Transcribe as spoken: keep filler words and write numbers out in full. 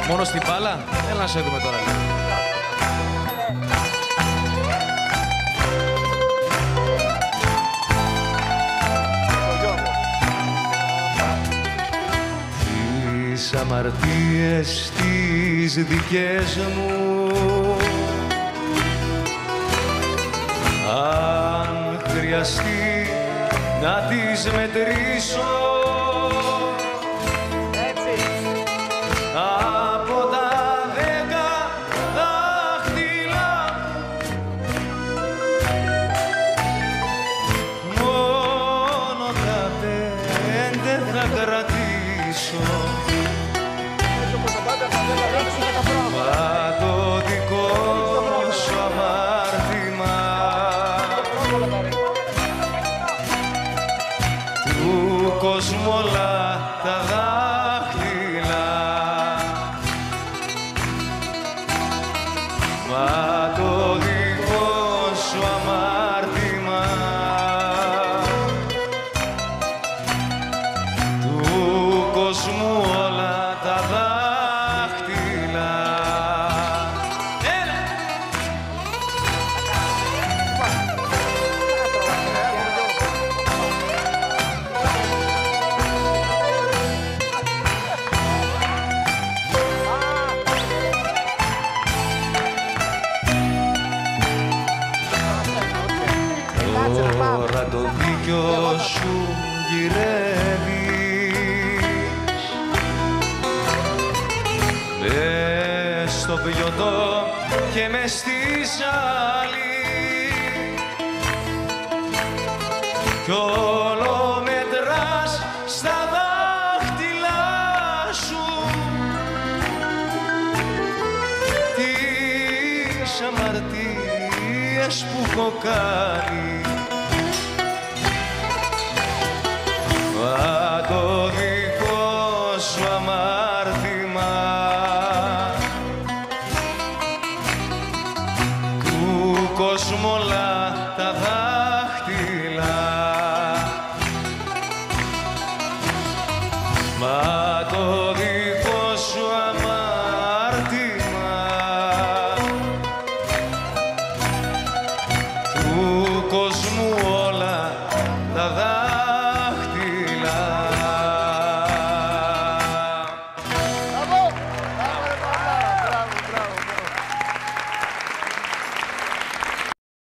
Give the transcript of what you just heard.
Μόνο στην μπάλα. Έλα να σε δούμε τώρα. Τις αμαρτίες τις δικές μου, αν χρειαστεί να τις μετρήσω, από τα δέκα δάχτυλα μόνο τα πέντε θα κρατήσω. Μα το δικό σου αμάρτημα του κόσμου όλα τα δάχτυλα, μα το δικό σου αμάρτημα του κόσμου όλα τα δάχτυλα. Τώρα το δίκιο σου γυρεύεις μες στο πιωτό και μες στη ζάλη κι όλο μετράς στα δάχτυλα σου τις αμαρτίες που έχω κάνει. Μα το δικό σου αμάρτημα του κόσμου όλα τα δάχτυλα, μα το δικό σου αμάρτημα του κόσμου όλα τα δάχτυλα.